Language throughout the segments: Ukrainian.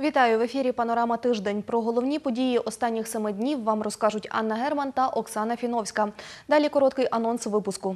Вітаю! В ефірі «Панорама Тиждень». Про головні події останніх 7 днів вам розкажуть Анна Герман та Оксана Фіновська. Далі короткий анонс випуску.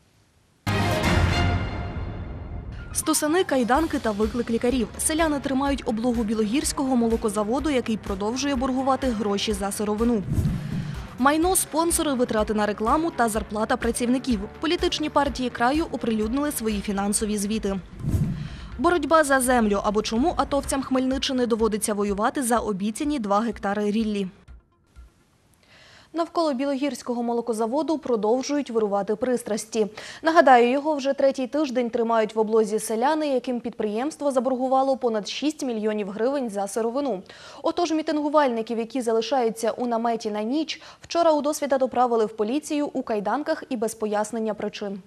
Стусани, кайданки та виклик лікарів. Селяни тримають облогу Білогірського молокозаводу, який продовжує боргувати гроші за сировину. Майно, спонсори, витрати на рекламу та зарплата працівників. Політичні партії краю оприлюднили свої фінансові звіти. Боротьба за землю або чому атовцям Хмельниччини доводиться воювати за обіцяні 2 гектари ріллі. Навколо Білогірського молокозаводу продовжують вирувати пристрасті. Нагадаю, його вже 3-й тиждень тримають в облозі селяни, яким підприємство заборгувало понад 6 мільйонів гривень за сировину. Отож, мітингувальників, які залишаються у наметі на ніч, вчора у досвіта доправили в поліцію у кайданках і без пояснення причин.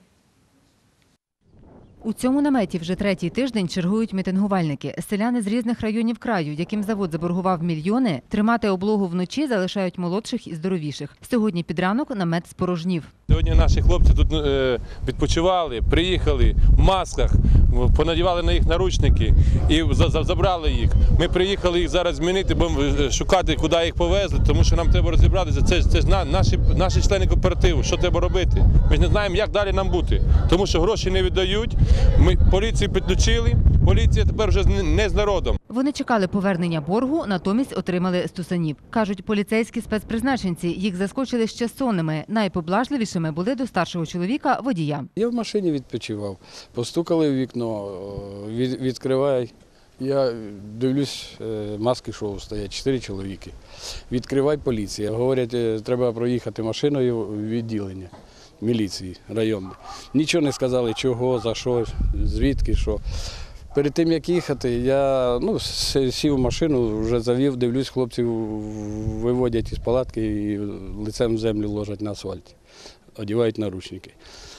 У цьому наметі вже 3-й тиждень чергують мітингувальники. Селяни з різних районів краю, яким завод заборгував мільйони, тримати облогу вночі залишають молодших і здоровіших. Сьогодні під ранок намет спорожнів. Сьогодні наші хлопці тут відпочивали, приїхали в масках, понадівали на їх наручники і забрали їх. Ми приїхали їх зараз змінити, будемо шукати, куди їх повезли, тому що нам треба розібратися. Це ж наші члени кооперативу, що треба робити. Ми ж не знаємо, як далі нам бути, тому що гроші не віддають, ми поліцію підключили, поліція тепер вже не з народом. Вони чекали повернення боргу, натомість отримали стусанів. Кажуть, поліцейські спецпризначенці їх заскочили ще сонними. Найпоблажливішими були до старшого чоловіка – водія. Я в машині відпочивав, постукали в вікно, відкривай. Я дивлюсь, маски шоу стоять, 4 чоловіки. Відкривай, поліція. Говорять, треба проїхати машиною в відділення міліції районної. Нічого не сказали, чого, за що, звідки, що. Перед тим, як їхати, я сів в машину, вже завів, дивлюсь, хлопців виводять із палатки і лицем в землю ложать на асфальті, одягають наручники.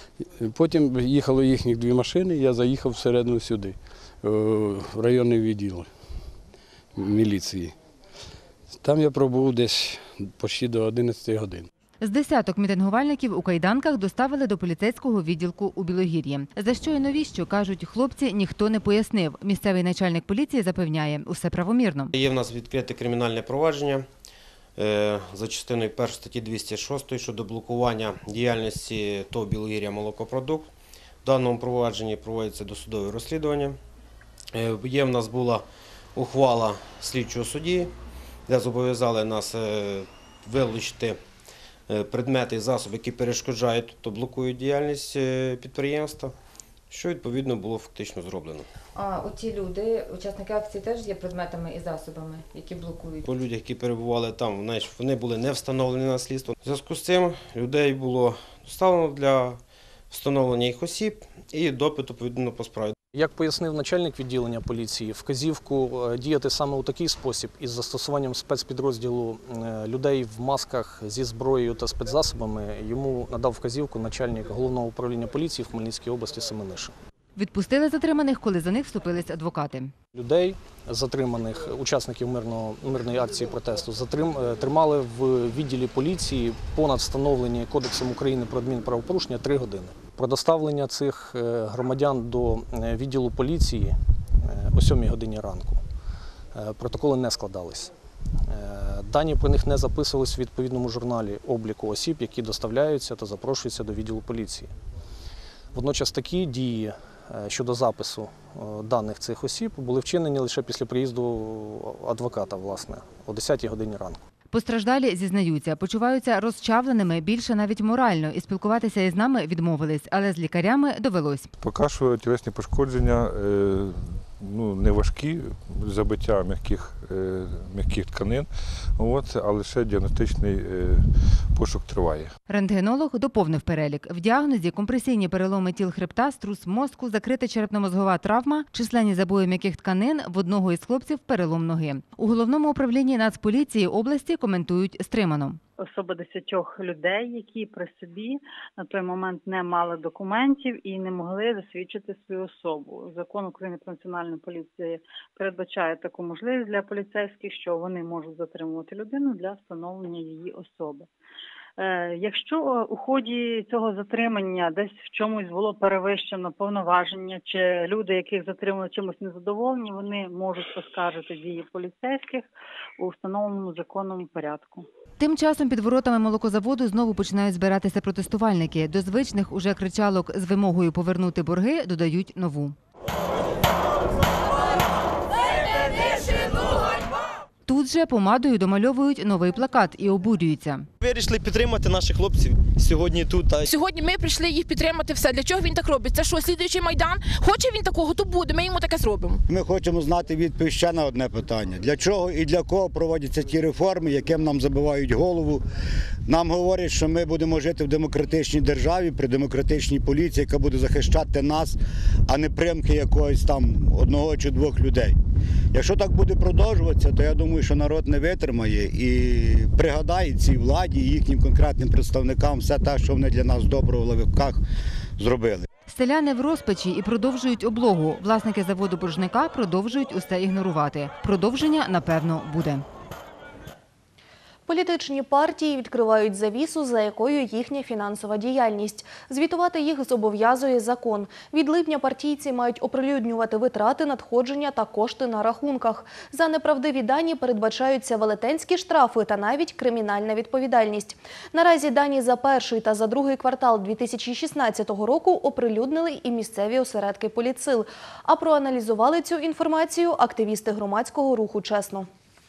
Потім їхали їхні 2 машини, я заїхав всередину сюди, в районний відділ міліції. Там я пробув десь почти до 11 годин. З десяток мітингувальників у кайданках доставили до поліцейського відділку у Білогір'ї. За що і навіщо, кажуть хлопці, ніхто не пояснив. Місцевий начальник поліції запевняє, усе правомірно. Є в нас відкрите кримінальне провадження за частиною 1 статті 206 щодо блокування діяльності ТОВ «Білогір'я Молокопродукт». В даному провадженні проводиться досудове розслідування. Є в нас була ухвала слідчого судді, де зобов'язали нас вилучити предмети і засоби, які перешкоджають, тобто блокують діяльність підприємства, що відповідно було фактично зроблено. А оті люди, учасники акції, теж є предметами і засобами, які блокують? По людях, які перебували там, вони були не встановлені на слідство. В зв'язку з цим людей було доставлено для встановлення їх осіб і допиту відповідно по справі. Як пояснив начальник відділення поліції, вказівку діяти саме у такий спосіб із застосуванням спецпідрозділу людей в масках зі зброєю та спецзасобами йому надав вказівку начальник Головного управління поліції в Хмельницькій області Семенишин. Відпустили затриманих, коли за них вступились адвокати. Людей, затриманих учасників мирної акції протесту, тримали в відділі поліції понад встановлені Кодексом України про адмінправопорушення 3 години. Про доставлення цих громадян до відділу поліції о 7 годині ранку протоколи не складались. Дані про них не записувались в відповідному журналі обліку осіб, які доставляються та запрошуються до відділу поліції. Водночас такі дії щодо запису даних цих осіб були вчинені лише після приїзду адвоката, власне, о 10 годині ранку. Постраждалі зізнаються, почуваються розчавленими більше навіть морально і спілкуватися із нами відмовились, але з лікарями довелось. Поки що тілесні пошкодження не важкі, забиття м'яких тканин, але ще діагностичний пошук триває. Рентгенолог доповнив перелік. В діагнозі компресійні переломи тіл хребта, струс мозку, закрита черепно-мозгова травма, численні забої м'яких тканин, в одного із хлопців перелом ноги. У Головному управлінні Нацполіції області коментують стримано. Особа 10 людей, які при собі на той момент не мали документів і не могли засвідчити свою особу. Закон України про національну поліцію передбачає таку можливість для поліцейських, що вони можуть затримувати людину для встановлення її особи. Якщо у ході цього затримання десь в чомусь було перевищено повноваження, чи люди, яких затримали, чимось незадоволені, вони можуть оскаржити дії поліцейських у встановленому законному порядку. Тим часом під воротами молокозаводу знову починають збиратися протестувальники. До звичних уже кричалок з вимогою повернути борги додають нову. Тут же помадою домальовують новий плакат і обурюються. Вирішили підтримати наших хлопців сьогодні тут. Сьогодні ми прийшли їх підтримати все. Для чого він так робить? Це що, слідуючий Майдан? Хоче він такого, то буде, ми йому таке зробимо. Ми хочемо знати відповідь ще на одне питання. Для чого і для кого проводяться ті реформи, яким нам забивають голову? Нам говорять, що ми будемо жити в демократичній державі, при демократичній поліції, яка буде захищати нас, а не примхи якогось там одного чи двох людей. Якщо так буде продовжуватися, то я думаю, що народ не витримає і пригадає цій владі і їхнім конкретним представникам все те, що вони для нас доброго в лавках зробили. Селяни в розпачі і продовжують облогу. Власники заводу боржника продовжують усе ігнорувати. Продовження, напевно, буде. Політичні партії відкривають завісу, за якою їхня фінансова діяльність. Звітувати їх зобов'язує закон. Від липня партійці мають оприлюднювати витрати, надходження та кошти на рахунках. За неправдиві дані передбачаються велетенські штрафи та навіть кримінальна відповідальність. Наразі дані за перший та за другий квартал 2016 року оприлюднили і місцеві осередки політсил. А проаналізували цю інформацію активісти громадського руху «Чесно».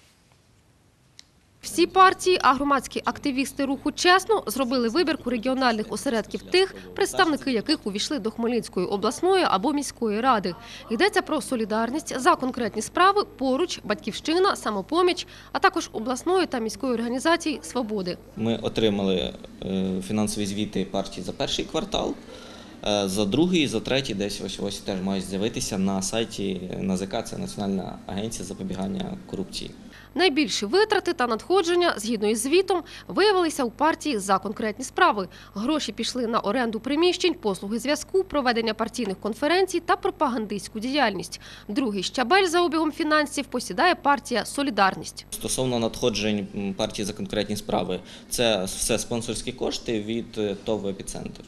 Всі партії, а громадські активісти руху «Чесно» зробили вибірку регіональних осередків тих, представники яких увійшли до Хмельницької обласної або міської ради. Йдеться про солідарність, за конкретні справи, поруч, Батьківщина, Самопоміч, а також обласної та міської організації «Свободи». Ми отримали фінансові звіти партії за перший квартал. За другий, за третій десь ось теж мають з'явитися на сайті НАЗК, це Національна агенція запобігання корупції. Найбільші витрати та надходження, згідно із звітом, виявилися у партії за конкретні справи. Гроші пішли на оренду приміщень, послуги зв'язку, проведення партійних конференцій та пропагандистську діяльність. Другий щабель за обігом фінансів посідає партія «Солідарність». Стосовно надходжень партії за конкретні справи, це все спонсорські кошти від ТОВ «Епіцентр».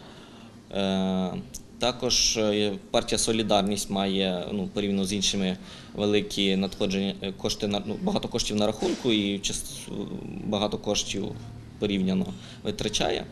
Також партія «Солідарність» має, порівняно з іншими, великі надходження, багато коштів на рахунку і багато коштів порівняно витрачає.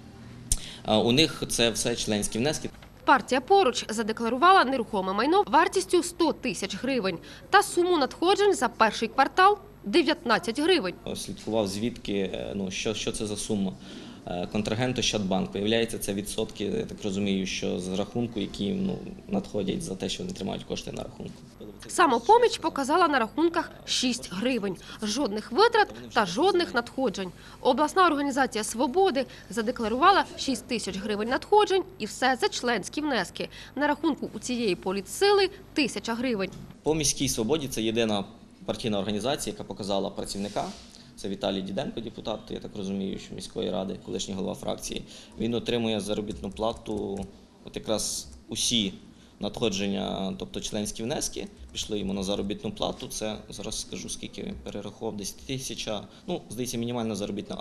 У них це все членські внески. Партія «Поруч» задекларувала нерухоме майно вартістю 100 тисяч гривень та суму надходжень за перший квартал – 19 гривень. Слідкував звідки, що це за сума. Контрагент Ощадбанк. Виявляється, це відсотки, я так розумію, що з рахунку, які надходять за те, що вони тримають кошти на рахунку. Самопоміч показала на рахунках 6 гривень. Жодних витрат та жодних надходжень. Обласна організація «Свободи» задекларувала 6 тисяч гривень надходжень і все за членські внески. На рахунку у цієї політсили – 1000 гривень. По міській «Свободі» це єдина партійна організація, яка показала працівника. Це Віталій Діденко, депутат, я так розумію, що міської ради, колишній голова фракції. Він отримує заробітну плату, от якраз усі надходження, тобто членські внески, пішли йому на заробітну плату. Це, зараз скажу, скільки він перерахував, десь 1000, здається, мінімальна заробітна,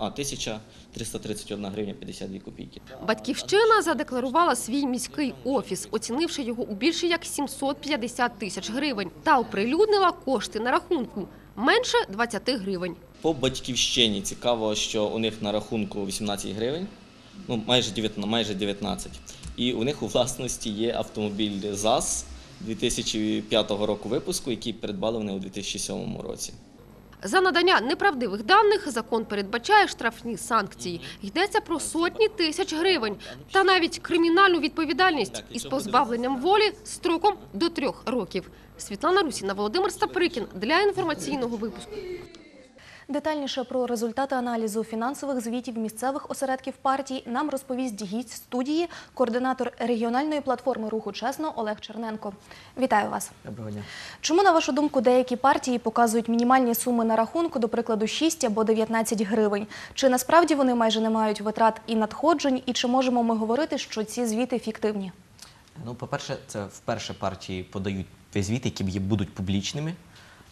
1331 гривня 52 копійки. Батьківщина задекларувала свій міський офіс, оцінивши його у більше як 750 тисяч гривень, та оприлюднила кошти на рахунку – менше 20 гривень. По Батьківщині цікаво, що у них на рахунку 18 гривень, майже 19. І у них у власності є автомобіль ЗАЗ 2005 року випуску, який придбали вони у 2007 році. За надання неправдивих даних закон передбачає штрафні санкції. Йдеться про сотні тисяч гривень та навіть кримінальну відповідальність із позбавленням волі строком до 3 років. Світлана Русіна, Володимир Стаприкін для інформаційного випуску. Детальніше про результати аналізу фінансових звітів місцевих осередків партій нам розповість гість студії, координатор регіональної платформи руху «Чесно» Олег Черненко. Вітаю вас. Доброго дня. Чому, на вашу думку, деякі партії показують мінімальні суми на рахунку, до прикладу, 6 або 19 гривень? Чи насправді вони майже не мають витрат і надходжень? І чи можемо ми говорити, що ці звіти фіктивні? По-перше, це вперше партії подають звіти, які будуть публічними.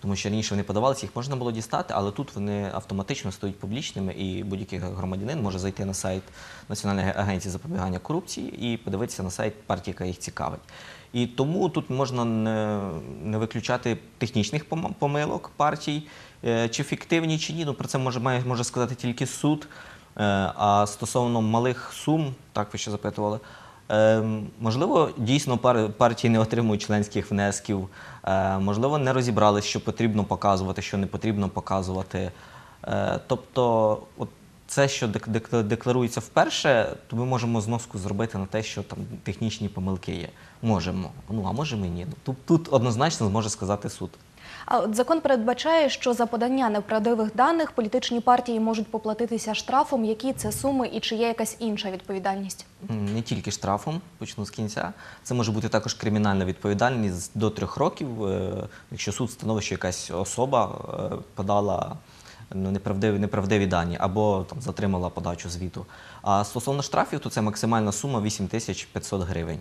Тому що раніше вони подавалися, їх можна було дістати, але тут вони автоматично стають публічними, і будь-який громадянин може зайти на сайт Національної агенції запобігання корупції і подивитися на сайт партії, яка їх цікавить. І тому тут можна не виключати технічних помилок партій, чи фіктивні, чи ні. Ну, про це може сказати тільки суд. А стосовно малих сум, так ви ще запитували, можливо, дійсно партії не отримують членських внесків, можливо, не розібрались, що потрібно показувати, що не потрібно показувати. Тобто, це, що декларується вперше, то ми можемо зноску зробити на те, що там технічні помилки є. Можемо. Ну, а можемо і ні. Тут однозначно зможе сказати суд. А от закон передбачає, що за подання неправдивих даних політичні партії можуть поплатитися штрафом. Які це суми і чи є якась інша відповідальність? Не тільки штрафом, почну з кінця. Це може бути також кримінальна відповідальність до 3 років, якщо суд встановить, що якась особа подала неправдиві дані або там затримала подачу звіту. А стосовно штрафів, то це максимальна сума 8500 гривень.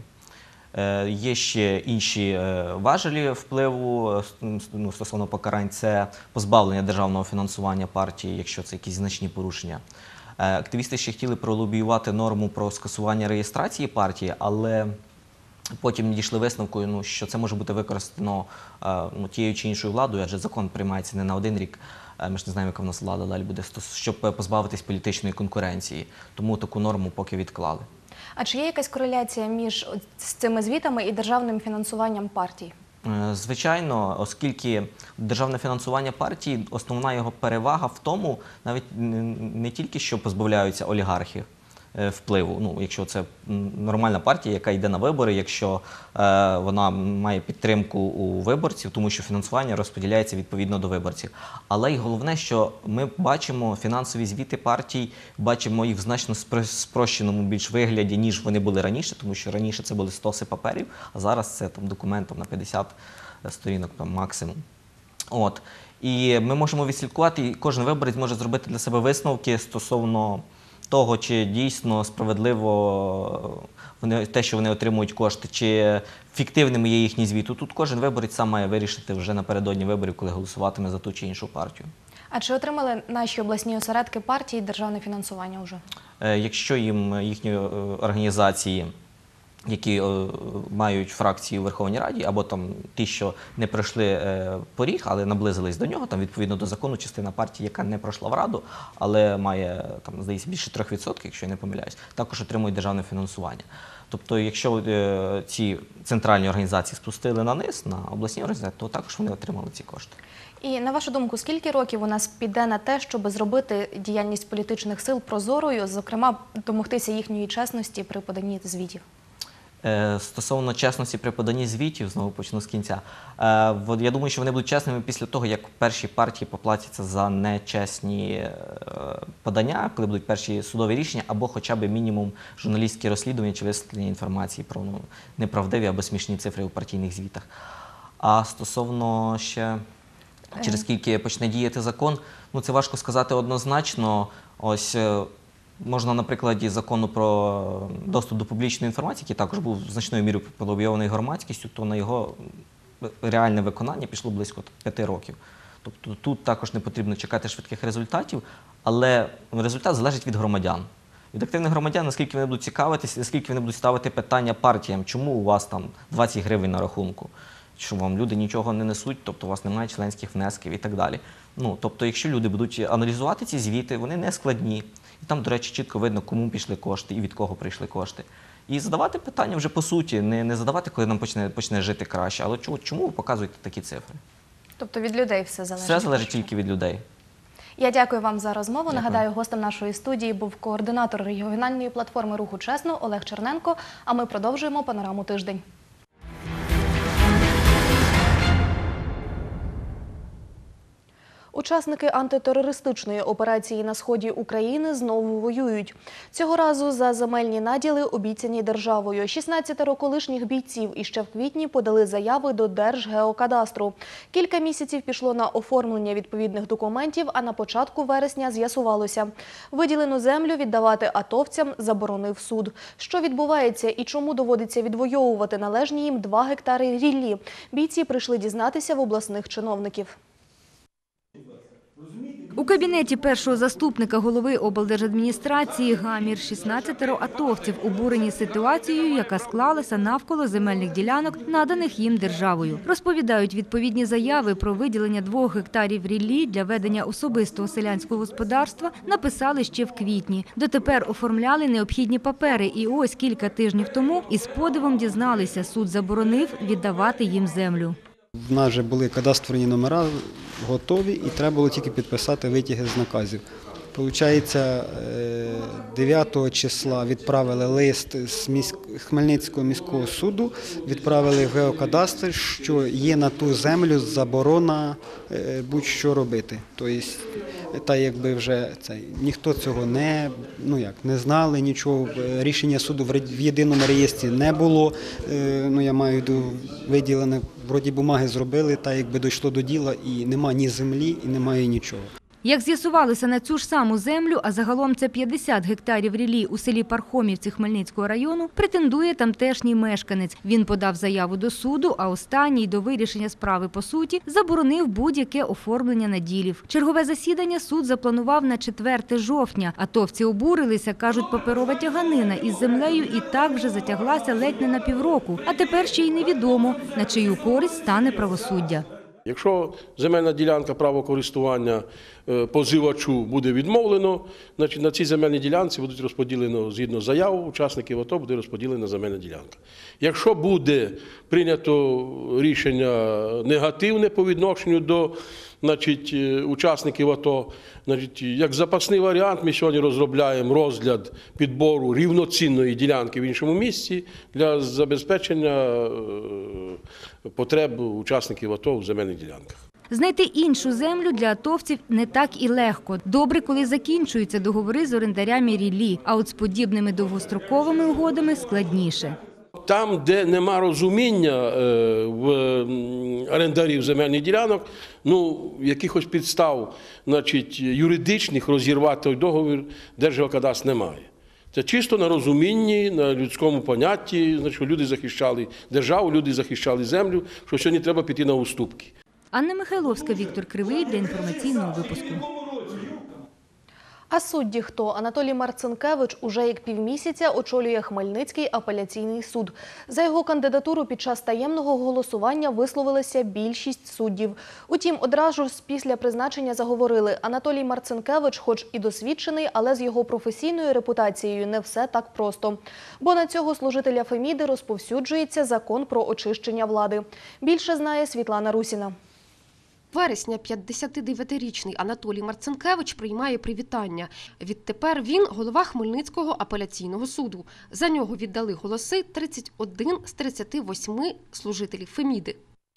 Є ще інші важелі впливу стосовно покарань. Це позбавлення державного фінансування партії, якщо це якісь значні порушення. Активісти ще хотіли пролобіювати норму про скасування реєстрації партії, але потім не дійшли висновку, що це може бути використано тією чи іншою владою, адже закон приймається не на 1 рік. Ми ж не знаємо, яка в нас влада далі буде, щоб позбавитись політичної конкуренції. Тому таку норму поки відклали. А чи є якась кореляція між цими звітами і державним фінансуванням партій? Звичайно, оскільки державне фінансування партії, основна його перевага в тому, навіть не тільки, що позбавляються олігархів впливу, якщо це нормальна партія, яка йде на вибори, якщо вона має підтримку у виборців, тому що фінансування розподіляється відповідно до виборців. Але й головне, що ми бачимо фінансові звіти партій, бачимо їх в значно спрощеному більш вигляді, ніж вони були раніше, тому що раніше це були стоси паперів, а зараз це документом на 50 сторінок максимум. І ми можемо відслідкувати, і кожен виборець може зробити для себе висновки стосовно того, чи дійсно справедливо те, що вони отримують кошти, чи фіктивними є їхні звіти. Тут кожен виборець сам має вирішити вже напередодні виборів, коли голосуватиме за ту чи іншу партію. А чи отримали наші обласні осередки партії державне фінансування вже? Якщо їм їхні організації, які мають фракції у Верховній Раді, або там ті, що не пройшли поріг, але наблизились до нього, там відповідно до закону частина партії, яка не пройшла в Раду, але має, там, здається, більше 3%, якщо я не помиляюсь, також отримують державне фінансування. Тобто, якщо ці центральні організації спустили на низ, на обласні організації, то також вони отримали ці кошти. І на вашу думку, скільки років у нас піде на те, щоб зробити діяльність політичних сил прозорою, зокрема, домогтися їхньої чесності при поданні звітів? Стосовно чесності при поданні звітів, знову почну з кінця, я думаю, що вони будуть чесними після того, як перші партії поплатяться за нечесні подання, коли будуть перші судові рішення, або хоча б мінімум журналістські розслідування чи висвітлення інформації про неправдиві або смішні цифри у партійних звітах. А стосовно ще, через скільки почне діяти закон, це важко сказати однозначно. Ось можна на прикладі закону про доступ до публічної інформації, який також був значною мірою пролобійований громадськістю, то на його реальне виконання пішло близько 5 років. Тобто тут також не потрібно чекати швидких результатів, але результат залежить від громадян. Від активних громадян, наскільки вони будуть цікавитись, наскільки вони будуть ставити питання партіям, чому у вас там 20 гривень на рахунку, що вам люди нічого не несуть, тобто у вас немає членських внесків і так далі. Тобто, якщо люди будуть аналізувати ці звіти, вони не складні. І там, до речі, чітко видно, кому пішли кошти і від кого прийшли кошти. І задавати питання вже по суті, не задавати, коли нам почне жити краще, але чому ви показуєте такі цифри? Тобто від людей все залежить? Все залежить тільки від людей. Я дякую вам за розмову. Дякую. Нагадаю, гостем нашої студії був координатор регіональної платформи «Руху Чесно» Олег Черненко, а ми продовжуємо «Панораму тиждень». Учасники антитерористичної операції на сході України знову воюють. Цього разу за земельні наділи, обіцяні державою. 16 колишніх бійців іще в квітні подали заяви до Держгеокадастру. Кілька місяців пішло на оформлення відповідних документів, а на початку вересня з'ясувалося. Виділену землю віддавати атовцям заборонив суд. Що відбувається і чому доводиться відвоювати належні їм 2 гектари ріллі? Бійці прийшли дізнатися в обласних чиновників. У кабінеті першого заступника голови облдержадміністрації гамір 16 атовців, обурені ситуацією, яка склалася навколо земельних ділянок, наданих їм державою. Розповідають, відповідні заяви про виділення 2 гектарів ріллі для ведення особистого селянського господарства написали ще в квітні. Дотепер оформляли необхідні папери і ось кілька тижнів тому із подивом дізналися, суд заборонив віддавати їм землю. В нас вже були кадастрові номера готові і треба було тільки підписати витяги з наказів. Получається, 9 числа відправили лист з Хмельницького міського суду, відправили в геокадастр, що є на ту землю заборона будь-що робити. Тобто, та якби вже ніхто цього не знали, нічого, рішення суду в єдиному реєстрі не було, я маю в виду, виділене, вроді бумаги зробили, та якби дійшло до діла і нема ні землі, і немає нічого. Як з'ясувалося, на цю ж саму землю, а загалом це 50 гектарів ріллі у селі Пархомівці Хмельницького району, претендує тамтешній мешканець. Він подав заяву до суду, а останній до вирішення справи по суті заборонив будь-яке оформлення наділів. Чергове засідання суд запланував на 4 жовтня. Атовці обурилися, кажуть, паперова тяганина із землею і так вже затяглася ледь не на півроку. А тепер ще й невідомо, на чию користь стане правосуддя. Якщо земельна ділянка право користування позивачу буде відмовлено, значить на цій земельній ділянці будуть розподілено, згідно заяв учасників АТО, буде розподілена земельна ділянка. Якщо буде прийнято рішення негативне по відношенню до учасників АТО, як запасний варіант ми сьогодні розробляємо розгляд підбору рівноцінної ділянки в іншому місці для забезпечення потреб учасників АТО в земельних ділянках. Знайти іншу землю для атовців не так і легко. Добре, коли закінчуються договори з орендарями ріллі, а от з подібними довгостроковими угодами складніше. Там, де нема розуміння в орендарів земельних ділянок, якихось підстав, юридичних розірвати той договір Держгеокадастр немає. Це чисто на розумінні, на людському понятті, що люди захищали державу, люди захищали землю, що сьогодні треба піти на уступки. Анна Михайловська, Віктор Кривий для інформаційного випуску. А судді хто? Анатолій Марцинкевич уже як півмісяця очолює Хмельницький апеляційний суд. За його кандидатуру під час таємного голосування висловилися більшість суддів. Утім, одразу ж після призначення заговорили, Анатолій Марцинкевич хоч і досвідчений, але з його професійною репутацією не все так просто. Бо на цього служителя Феміди розповсюджується закон про очищення влади. Більше знає Світлана Русіна. Вересня 59-річний Анатолій Марцинкевич приймає привітання. Відтепер він голова Хмельницького апеляційного суду. За нього віддали голоси 31 з 38 служителів Феміди.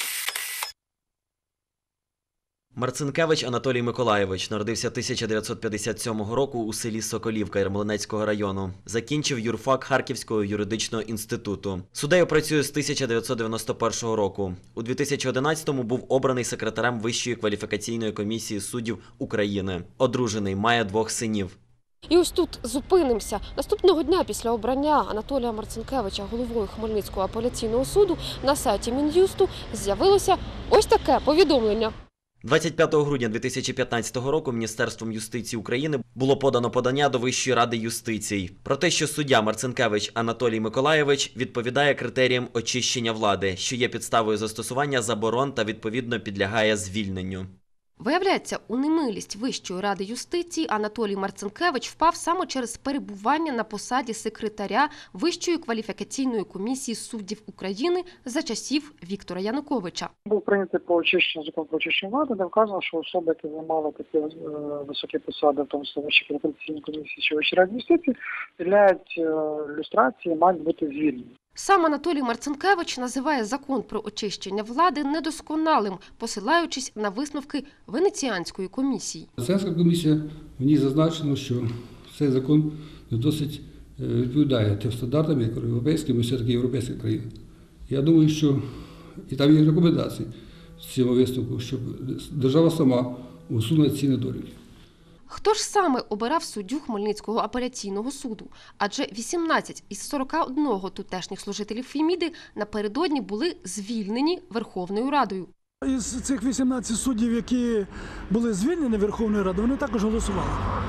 Марцинкевич Анатолій Миколайович народився 1957 року у селі Соколівка Ярмолинецького району. Закінчив юрфак Харківського юридичного інституту. Суддею працює з 1991 року. У 2011-му був обраний секретарем Вищої кваліфікаційної комісії суддів України. Одружений, має 2 синів. І ось тут зупинимося. Наступного дня після обрання Анатолія Марцинкевича головою Хмельницького апеляційного суду на сайті Мін'юсту з'явилося ось таке повідомлення. 25 грудня 2015 року Міністерством юстиції України було подано подання до Вищої ради юстиції про те, що суддя Марцинкевич Анатолій Миколайович відповідає критеріям очищення влади, що є підставою застосування заборон та відповідно підлягає звільненню. Виявляється, у немилість Вищої ради юстиції Анатолій Марцинкевич впав саме через перебування на посаді секретаря Вищої кваліфікаційної комісії суддів України за часів Віктора Януковича. Був прийнятий по очищенню закон про очищення влади, де вказано, що особи, які займали такі високі посади, в тому числі Вищої кваліфікаційної комісії чи Вищої ради юстиції, підлягають люстрації, мають бути звільнені. Сам Анатолій Марцинкевич називає закон про очищення влади недосконалим, посилаючись на висновки Венеціанської комісії. Венеціанська комісія, в ній зазначено, що цей закон не досить відповідає тим стандартам, як європейським, і все-таки європейських країн. Я думаю, що і там є рекомендації в цьому висновку, щоб держава сама усуне ці недоліки. Хто ж саме обирав суддю Хмельницького апеляційного суду? Адже 18 із 41 тутешніх служителів Феміди напередодні були звільнені Верховною Радою. Із цих 18 суддів, які були звільнені Верховною Радою, вони також голосували.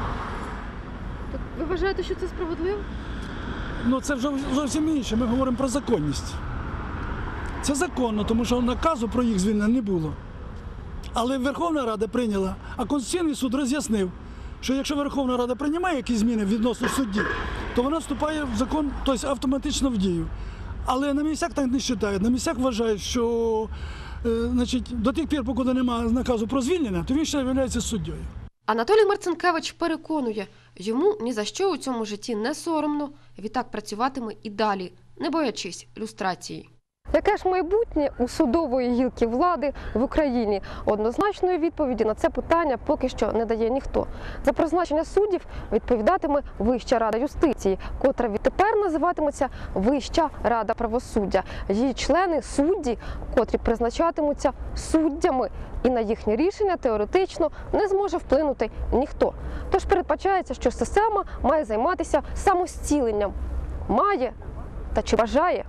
Ви вважаєте, що це справедливо? Ну, це вже зовсім інше. Ми говоримо про законність. Це законно, тому що наказу про їх звільнення не було. Але Верховна Рада прийняла, а Конституційний суд роз'яснив, що якщо Верховна Рада приймає якісь зміни відносно судді, то вона вступає в закон, тобто автоматично в дію. Але на місцях так не вважають. На місцях вважають, що до тих пір, поки немає наказу про звільнення, то він ще є суддею. Анатолій Марцинкевич переконує, йому ні за що у цьому житті не соромно, відтак працюватиме і далі, не боячись люстрації. Яке ж майбутнє у судової гілки влади в Україні? Однозначної відповіді на це питання поки що не дає ніхто. За призначення суддів відповідатиме Вища рада юстиції, котра відтепер називатиметься Вища рада правосуддя. Її члени – судді, котрі призначатимуться суддями. І на їхнє рішення теоретично не зможе вплинути ніхто. Тож передбачається, що система має займатися самозціленням. Має та чи бажає?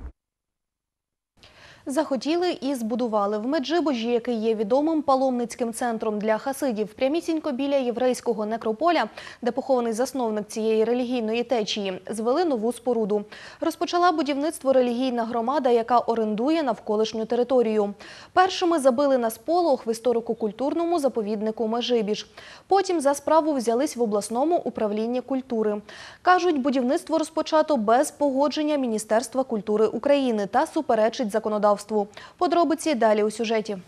Захотіли і збудували. В Меджибожі, який є відомим паломницьким центром для хасидів, прямісінько біля єврейського некрополя, де похований засновник цієї релігійної течії, звели нову споруду. Розпочала будівництво релігійна громада, яка орендує навколишню територію. Першими забили на сполох в історико-культурному заповіднику Меджибіж. Потім за справу взялись в обласному управлінні культури. Кажуть, будівництво розпочато без погодження Міністерства культури України та суперечить законодавству. Подробиці далі у сюжеті.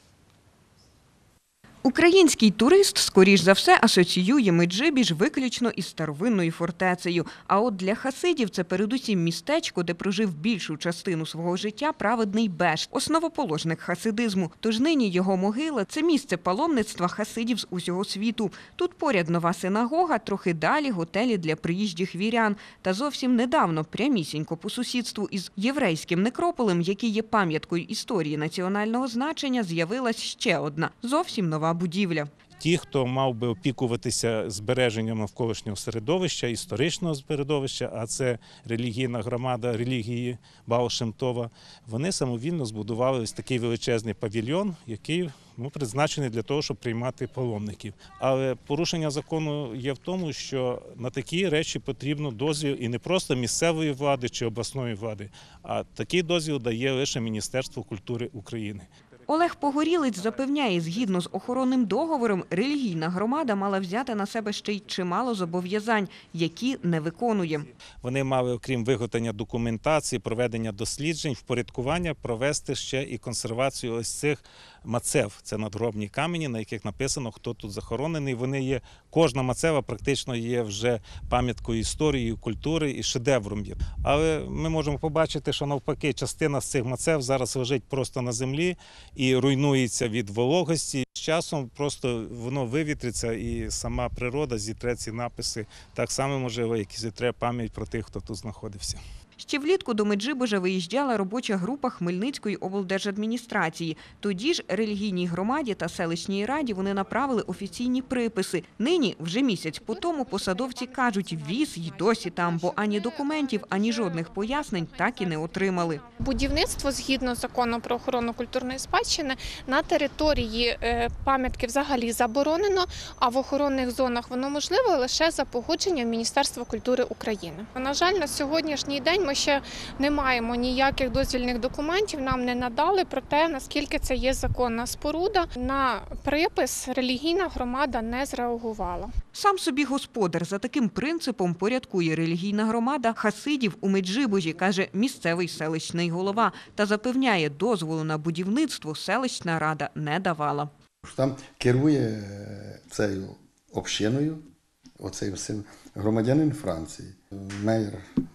Український турист, скоріш за все, асоціює Меджибіж виключно із старовинною фортецею. А от для хасидів це передусім містечко, де прожив більшу частину свого життя праведний Беш, основоположник хасидизму. Тож нині його могила – це місце паломництва хасидів з усього світу. Тут поряд нова синагога, трохи далі готелі для приїжджих вірян. Та зовсім недавно, прямісінько по сусідству із єврейським некрополем, який є пам'яткою історії національного значення, з'явилась ще одна, зовсім нова будівля. Ті, хто мав би опікуватися збереженням навколишнього середовища, історичного середовища, а це релігійна громада релігії Баал Шем Това, вони самовільно збудували ось такий величезний павільйон, який призначений для того, щоб приймати паломників. Але порушення закону є в тому, що на такі речі потрібно дозвіл і не просто місцевої влади чи обласної влади, а такий дозвіл дає лише Міністерство культури України. Олег Погорілець запевняє, згідно з охоронним договором, релігійна громада мала взяти на себе ще й чимало зобов'язань, які не виконує. Вони мали, окрім виготовлення документації, проведення досліджень, впорядкування, провести ще і консервацію ось цих мацев. Це надгробні камені, на яких написано, хто тут захоронений. Вони є, кожна мацева практично є вже пам'яткою історії, культури і шедевром є. Але ми можемо побачити, що навпаки частина з цих мацев зараз лежить просто на землі і руйнується від вологості. З часом просто воно вивітриться і сама природа зітре ці написи. Так само, можливо, як і зітре пам'ять про тих, хто тут знаходився. Ще влітку до Меджибожа виїжджала робоча група Хмельницької облдержадміністрації. Тоді ж релігійній громаді та селищній раді вони направили офіційні приписи. Нині, вже місяць по тому, посадовці кажуть, віз й досі там, бо ані документів, ані жодних пояснень так і не отримали. Будівництво, згідно закону про охорону культурної спадщини, на території пам'ятки взагалі заборонено, а в охоронних зонах воно можливо лише за погодженням Міністерства культури України. На жаль, на сьогоднішній день ми ще не маємо ніяких дозвільних документів, нам не надали про те, наскільки це є законна споруда. На припис релігійна громада не зреагувала. Сам собі господар. За таким принципом порядкує релігійна громада хасидів у Меджибожі, каже місцевий селищний голова. Та запевняє, дозволу на будівництво селищна рада не давала. Там керує цією общиною, оцей громадянин Франції, мер.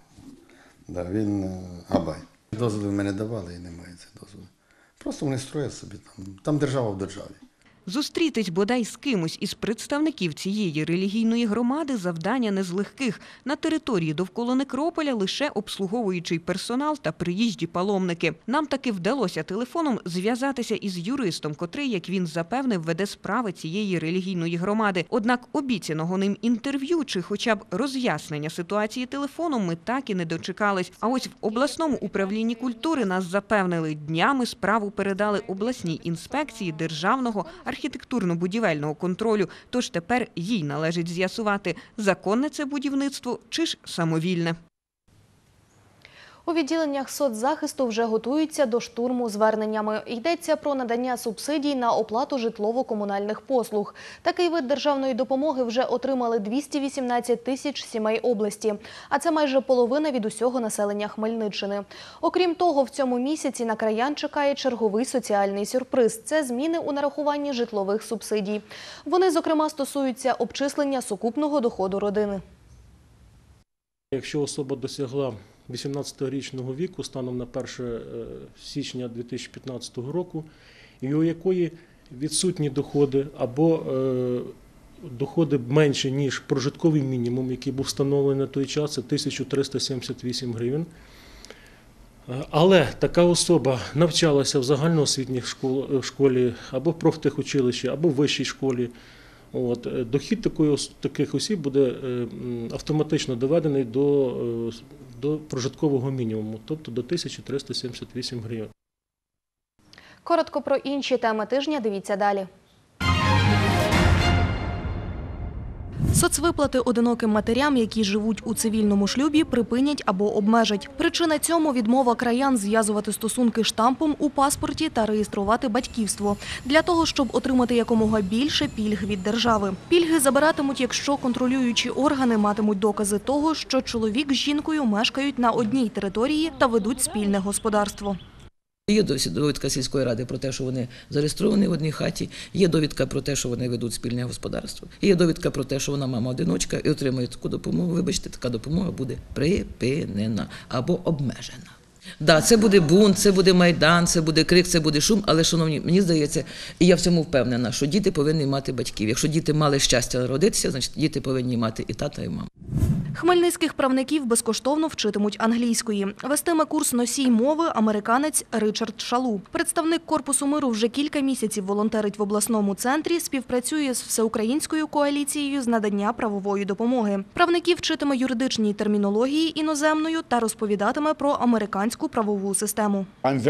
Да, він Габай. Дозволу ми не давали і немає цього дозволу. Просто вони строять собі там держава в державі. Зустрітись бодай з кимось із представників цієї релігійної громади завдання не з легких. На території довкола некрополя лише обслуговуючий персонал та приїжджі паломники. Нам таки вдалося телефоном зв'язатися із юристом, котрий, як він запевнив, веде справи цієї релігійної громади. Однак обіцяного ним інтерв'ю чи хоча б роз'яснення ситуації телефоном ми так і не дочекались. А ось в обласному управлінні культури нас запевнили, днями справу передали обласній інспекції державного архітектурно-будівельного контролю. Тож тепер їй належить з'ясувати, законне це будівництво чи ж самовільне. У відділеннях соцзахисту вже готуються до штурму зверненнями. Йдеться про надання субсидій на оплату житлово-комунальних послуг. Такий вид державної допомоги вже отримали 218 тисяч сімей області. А це майже половина від усього населення Хмельниччини. Окрім того, в цьому місяці на краян чекає черговий соціальний сюрприз – це зміни у нарахуванні житлових субсидій. Вони, зокрема, стосуються обчислення сукупного доходу родини. Якщо особа досягла 18-річного віку станом на 1 січня 2015 року, і у якої відсутні доходи або доходи менше, ніж прожитковий мінімум, який був встановлений на той час, це 1378 гривень. Але така особа навчалася в загальноосвітній школі, або в профтехучилищі, або в вищій школі. Дохід таких осіб буде автоматично доведений до прожиткового мінімуму, тобто до 1378 гривень. Коротко про інші теми тижня дивіться далі. Соцвиплати одиноким матерям, які живуть у цивільному шлюбі, припинять або обмежать. Причина цьому – відмова краян зв'язувати стосунки штампом у паспорті та реєструвати батьківство. Для того, щоб отримати якомога більше пільг від держави. Пільги забиратимуть, якщо контролюючі органи матимуть докази того, що чоловік з жінкою мешкають на одній території та ведуть спільне господарство. Є довідка сільської ради про те, що вони зареєстровані в одній хаті, є довідка про те, що вони ведуть спільне господарство, є довідка про те, що вона мама-одиночка і отримує таку допомогу. Вибачте, така допомога буде припинена або обмежена. Да, це буде бунт, це буде майдан, це буде крик, це буде шум, але, шановні, мені здається, і я в цьому впевнена, що діти повинні мати батьків. Якщо діти мали щастя народитися, значить діти повинні мати і тата, і маму. Хмельницьких правників безкоштовно вчитимуть англійської. Вестиме курс носій мови американець Ричард Шалу. Представник Корпусу миру вже кілька місяців волонтерить в обласному центрі, співпрацює з Всеукраїнською коаліцією з надання правової допомоги. Правників вчитиме юридичній термінології іноземною та розповідатиме про американську правову систему.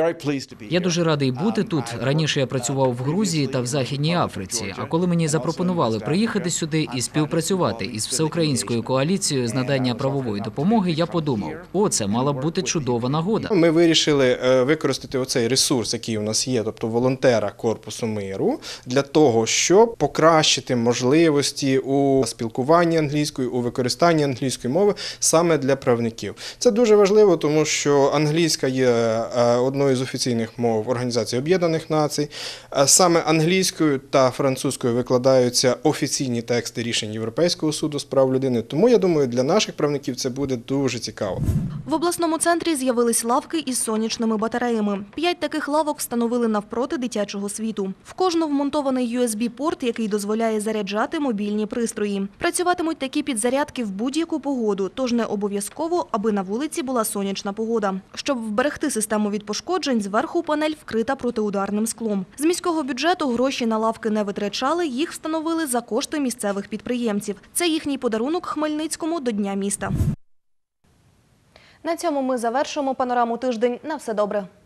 Я дуже радий бути тут. Раніше я працював в Грузії та в Західній Африці. А коли мені запропонували приїхати сюди і співпрацювати із Всеукраїнською коаліцією з надання правової допомоги, я подумав, це мала б бути чудова нагода. Ми вирішили використати оцей ресурс, який у нас є, тобто волонтера Корпусу миру, для того, щоб покращити можливості у спілкуванні англійською, у використанні англійської мови саме для правників. Це дуже важливо, тому що англійська є одною з офіційних мов Організації Об'єднаних Націй. Саме англійською та французькою викладаються офіційні тексти рішень Європейського суду з прав людини. Тому, я думаю, для наших правників це буде дуже цікаво. В обласному центрі з'явились лавки із сонячними батареями. 5 таких лавок встановили навпроти дитячого світу. В кожну вмонтований USB-порт, який дозволяє заряджати мобільні пристрої. Працюватимуть такі підзарядки в будь-яку погоду, тож не обов'язково, аби на вулиці була сонячна погода. Щоб вберегти систему від пошкоджень, зверху панель вкрита протиударним склом. З міського бюджету гроші на лавки не витрачали, їх встановили за кошти місцевих підприємців. Це їхній подарунок Хмельницькому до Дня міста. На цьому ми завершуємо панораму тиждень. На все добре.